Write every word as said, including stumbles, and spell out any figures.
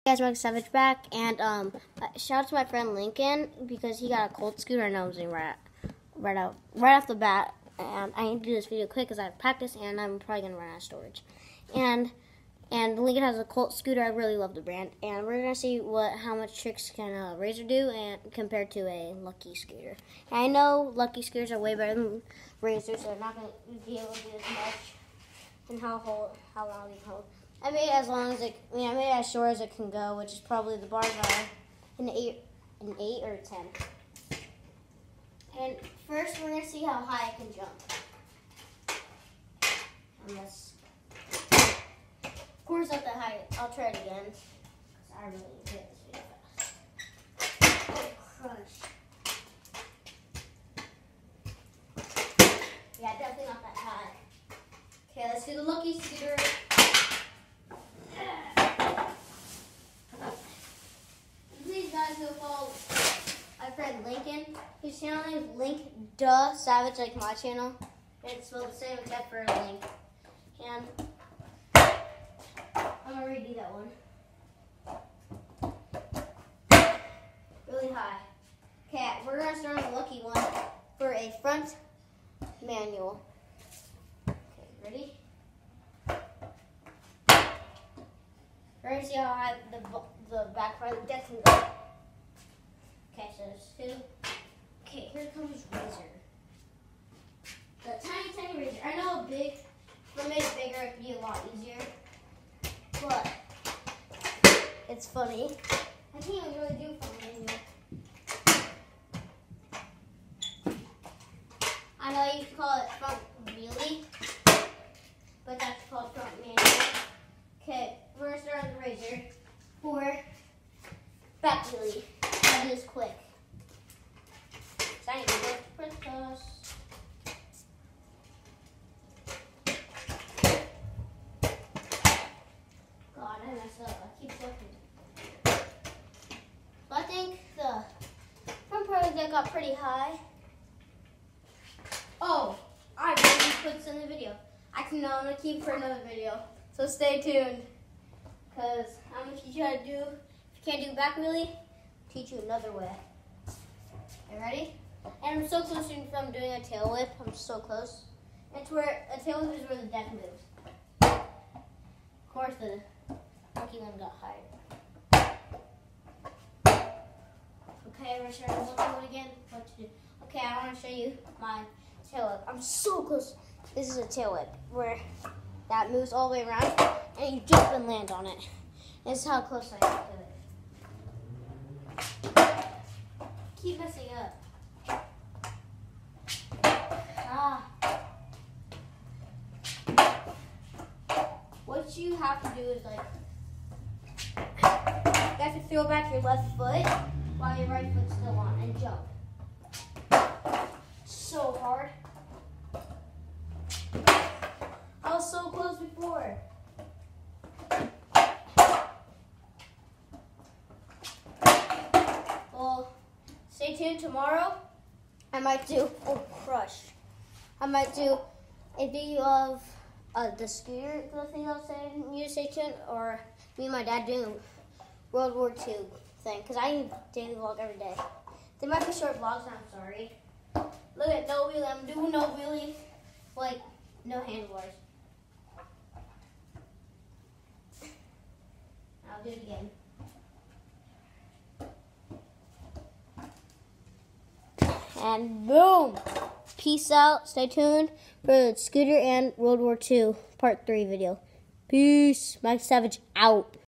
Guys, Mike Savage back, and um, shout out to my friend Lincoln because he got a Colt scooter and I was in right, right out, right off the bat. And I need to do this video quick because I have practice and I'm probably gonna run out of storage. And and Lincoln has a Colt scooter. I really love the brand, and we're gonna see what how much tricks can a Razor do and compared to a Lucky scooter. And I know Lucky scooters are way better than Razors, so they're not gonna be able to do as much. And how hold how long they hold. I made it as long as it. I mean, I made it as short as it can go, which is probably the bars are an eight, an eight or a ten. And first, we're gonna see how high I can jump. Unless, of course, not that high. I'll try it again. Cause I really need to get this video fast. Oh, crunch. Yeah, definitely not that high. Okay, let's do the Lucky scooter. Go follow my friend Lincoln. His channel name is Link Duh Savage, like my channel. And it's spelled the same except for Link. And I'm gonna redo that one. Really high. Okay, we're gonna start on the Lucky one for a front manual. Okay, ready? We're gonna see how high the the back part of the deck can go. Okay, so there's two. Okay, here comes Razor. The tiny, tiny Razor. I know a big, if I made it bigger, it'd be a lot easier. But it's funny. I can't even really do front manual. I know you can call it front wheelie, but that's called front manual. Okay, we're gonna start on the Razor for back wheelie. That is quick. So I need to go to Princess. God, I messed up. I keep looking. So I think the front part of the deck got pretty high. Oh, I already put this in the video. Actually, no, I'm going to keep it for another video. So stay tuned. Because I'm going to teach you how to do, if you can't do back wheelie, teach you another way. You ready? And I'm so close from doing a tail whip. I'm so close. It's where a tail whip is where the deck moves. Of course, the Lucky one got higher. Okay, we're starting the Lucky one again. What to do? Okay, I want to show you my tail whip. I'm so close. This is a tail whip where that moves all the way around, and you jump and land on it. This is how close I am to it. Keep messing up. Ah. What you have to do is like, you have to throw back your left foot while your right foot's still on and jump. So hard. I was so close before. Well, stay tuned tomorrow. I might do, oh, crush. I might do a video of uh, the scooter, the thing I was saying, you to stay tuned, or me and my dad doing World War Two thing, because I daily vlog every day. They might be short vlogs, I'm sorry. Look at no wheelie, I'm doing no wheelie, like no handlebars. I'll do it again. And boom! Peace out. Stay tuned for the scooter and World War Two Part three video. Peace. Mike Savage out.